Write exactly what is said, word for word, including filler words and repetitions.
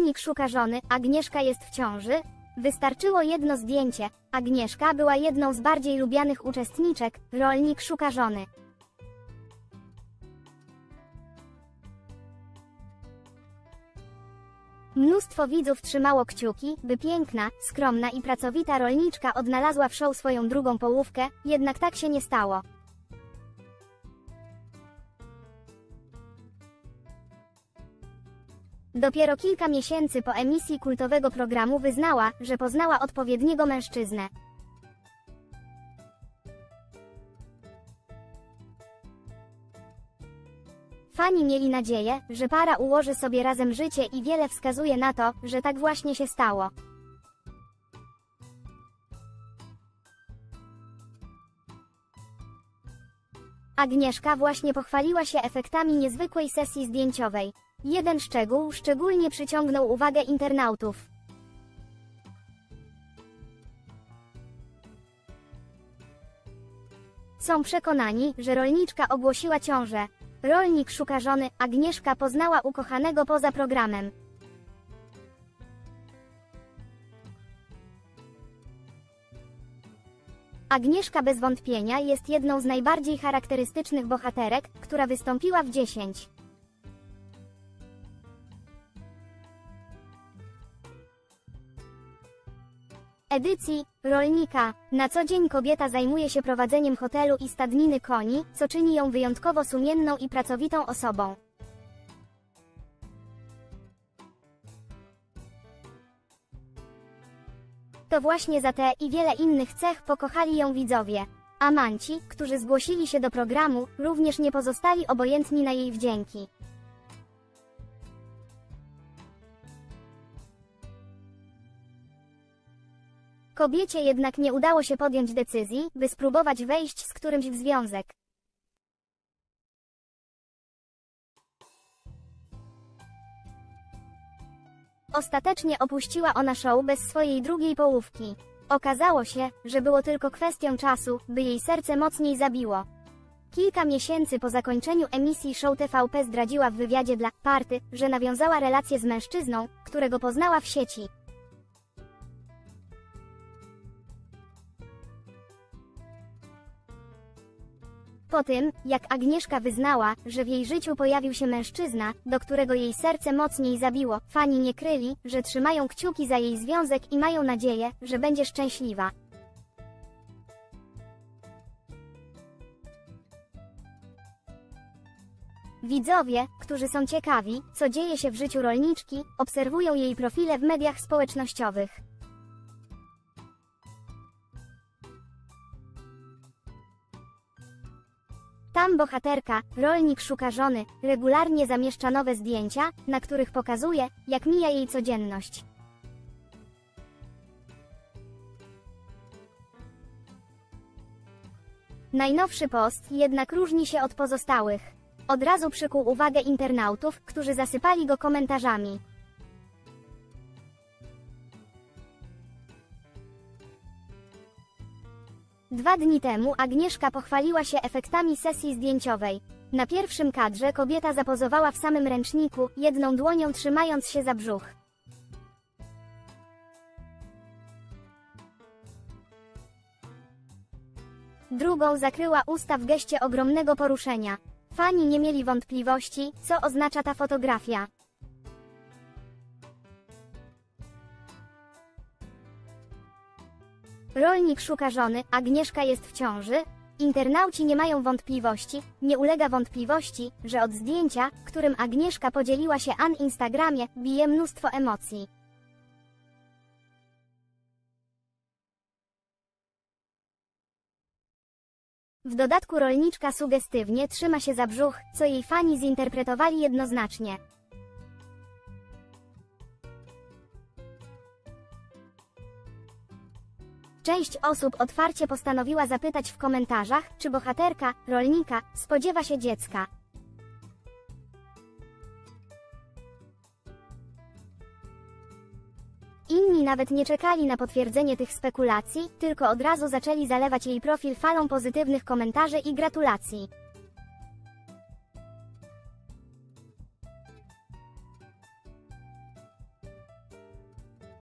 Rolnik szuka żony, Agnieszka jest w ciąży? Wystarczyło jedno zdjęcie. Agnieszka była jedną z bardziej lubianych uczestniczek. Rolnik szuka żony. Mnóstwo widzów trzymało kciuki, by piękna, skromna i pracowita rolniczka odnalazła w show swoją drugą połówkę, jednak tak się nie stało. Dopiero kilka miesięcy po emisji kultowego programu wyznała, że poznała odpowiedniego mężczyznę. Fani mieli nadzieję, że para ułoży sobie razem życie i wiele wskazuje na to, że tak właśnie się stało. Agnieszka właśnie pochwaliła się efektami niezwykłej sesji zdjęciowej. Jeden szczegół szczególnie przyciągnął uwagę internautów. Są przekonani, że rolniczka ogłosiła ciążę. Rolnik szuka żony, Agnieszka poznała ukochanego poza programem. Agnieszka bez wątpienia jest jedną z najbardziej charakterystycznych bohaterek, która wystąpiła w dziesięć edycji Rolnika. Na co dzień kobieta zajmuje się prowadzeniem hotelu i stadniny koni, co czyni ją wyjątkowo sumienną i pracowitą osobą. To właśnie za te i wiele innych cech pokochali ją widzowie. Amanci, którzy zgłosili się do programu, również nie pozostali obojętni na jej wdzięki. Kobiecie jednak nie udało się podjąć decyzji, by spróbować wejść z którymś w związek. Ostatecznie opuściła ona show bez swojej drugiej połówki. Okazało się, że było tylko kwestią czasu, by jej serce mocniej zabiło. Kilka miesięcy po zakończeniu emisji show T V P zdradziła w wywiadzie dla Party, że nawiązała relację z mężczyzną, którego poznała w sieci. Po tym, jak Agnieszka wyznała, że w jej życiu pojawił się mężczyzna, do którego jej serce mocniej zabiło, fani nie kryli, że trzymają kciuki za jej związek i mają nadzieję, że będzie szczęśliwa. Widzowie, którzy są ciekawi, co dzieje się w życiu rolniczki, obserwują jej profile w mediach społecznościowych. Tam bohaterka, rolnik szuka żony, regularnie zamieszcza nowe zdjęcia, na których pokazuje, jak mija jej codzienność. Najnowszy post jednak różni się od pozostałych. Od razu przykuł uwagę internautów, którzy zasypali go komentarzami. Dwa dni temu Agnieszka pochwaliła się efektami sesji zdjęciowej. Na pierwszym kadrze kobieta zapozowała w samym ręczniku, jedną dłonią trzymając się za brzuch. Drugą zakryła usta w geście ogromnego poruszenia. Fani nie mieli wątpliwości, co oznacza ta fotografia. Rolnik szuka żony, Agnieszka jest w ciąży? Internauci nie mają wątpliwości, nie ulega wątpliwości, że od zdjęcia, którym Agnieszka podzieliła się na Instagramie, bije mnóstwo emocji. W dodatku rolniczka sugestywnie trzyma się za brzuch, co jej fani zinterpretowali jednoznacznie. Część osób otwarcie postanowiła zapytać w komentarzach, czy bohaterka, rolnika, spodziewa się dziecka. Inni nawet nie czekali na potwierdzenie tych spekulacji, tylko od razu zaczęli zalewać jej profil falą pozytywnych komentarzy i gratulacji.